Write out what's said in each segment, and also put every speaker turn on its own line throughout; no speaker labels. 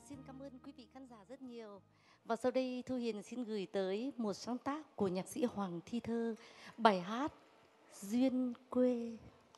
xin cảm ơn quý vị khán giả rất nhiều. Và sau đây Thu Hiền xin gửi tới một sáng tác của nhạc sĩ Hoàng Thi Thơ, bài hát Duyên Quê.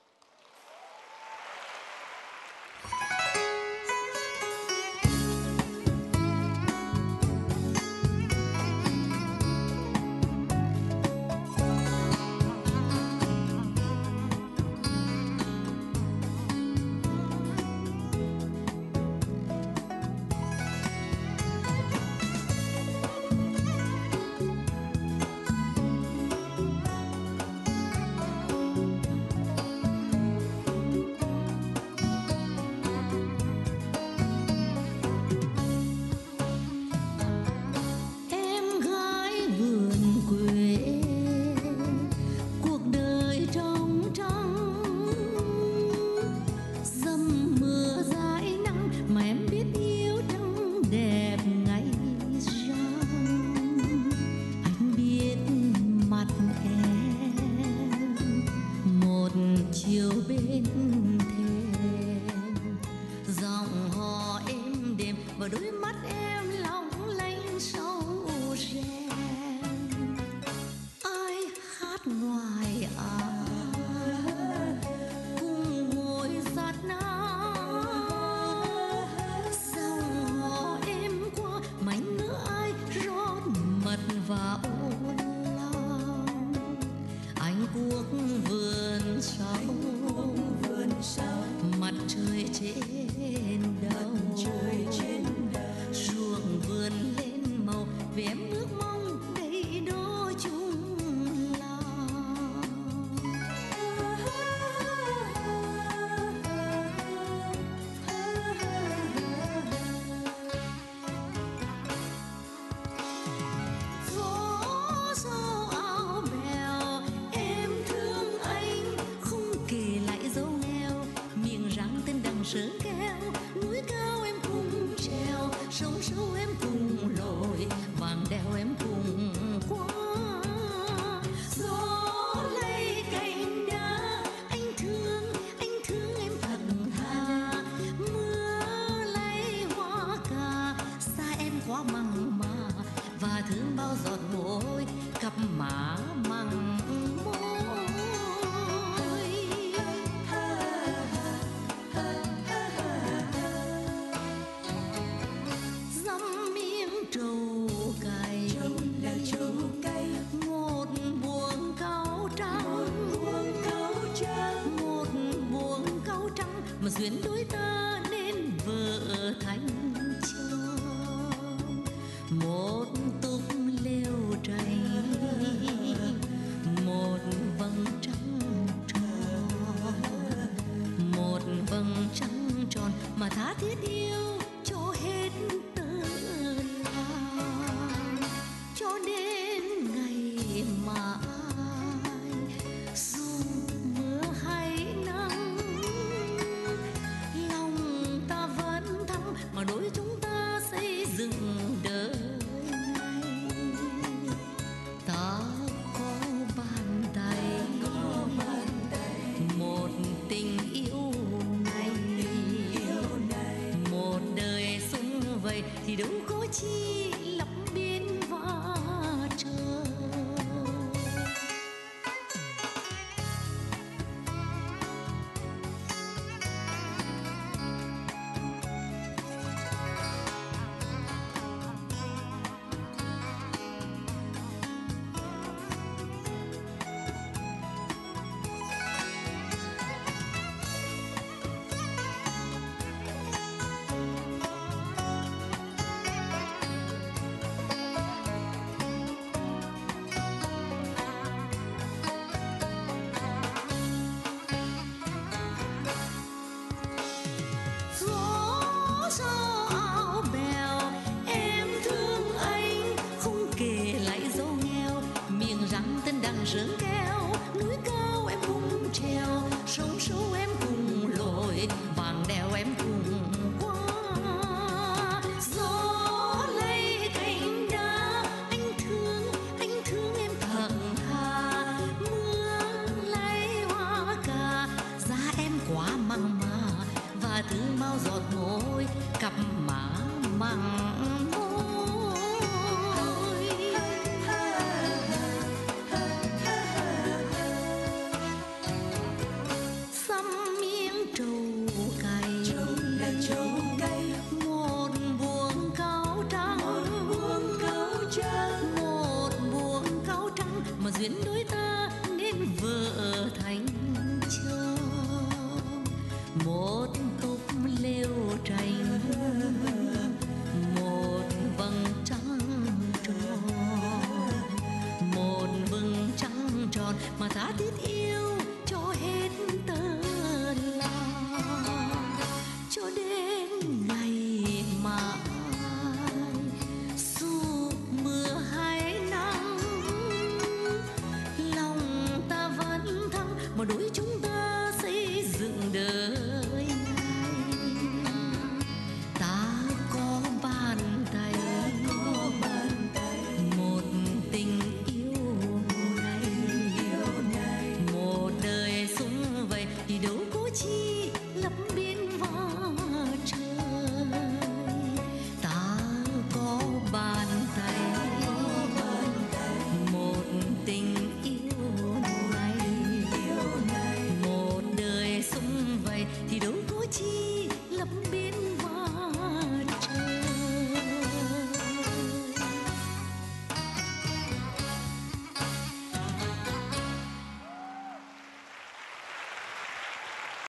chiều bên thềm dòng hò êm đềm và đôi mắt em long lanh sâu rèn. Ai hát ngoài cùng ngồi giạt nắng, dòng hò êm qua mảnh ngữ ai rót mật vào lòng. Anh cuốc vườn sau mặt trời trên đầu, ruộng vườn lên màu vì em ước mong đầy đôi chung lòng. Gió rau áo bèo em thương anh không kể lại dấu nghèo, miệng răng tên đằng sớ keo, núi cao em cùng trèo, sông sâu em cùng lội, vàng đèo em cùng qua. Gió lay cành đá anh thương em thật thà, mưa lay hoa cà xa em quá mặn mà, và thương bao giọt môi cặp má mặn môi. Dăm miếng trầu cày một buồng cau trắng, một buồng cau trắng mà duyên đôi ta nên vợ thành chồng. Một túp lều trầy, một vầng trăng tròn, một vầng trăng tròn mà tha thiết yêu cho hết tơ lòng. Cho đến ngày mà ai dù mưa hay nắng, lòng ta vẫn thắm mà đôi chúng ta xây dựng đời này. Ta có bàn tay, một tình yêu này, một đời sum vầy thì đâu có chi lấp biển và trời. Gió rau áo bèo em thương anh không kể lại dấu nghèo, miệng răng tên đằng sớ keo, núi cao em cùng trèo, sông sâu em cùng lội, vàng đèo em cùng qua. Gió lay cành đá anh thương em thật thà, mưa lay hoa cà da em quá mặn mà, và thương bao giọt môi cặp má mặn môi. Xăm miếng trầu cày, một buồng cáo trắng, một buồng cáo trắng mà duyên đôi ta nên vợ thành chồng. Một túp lều tranh, một vầng trăng tròn, một vầng trăng tròn mà tha thiết yêu cho hết tơ lòng. Cho đến ngày mai dù mưa hay nắng, lòng ta vẫn thăng mà đôi chúng ta xây dựng đời này. Ta có bàn tay, một tình yêu này, một đời sum vầy thì đâu có chi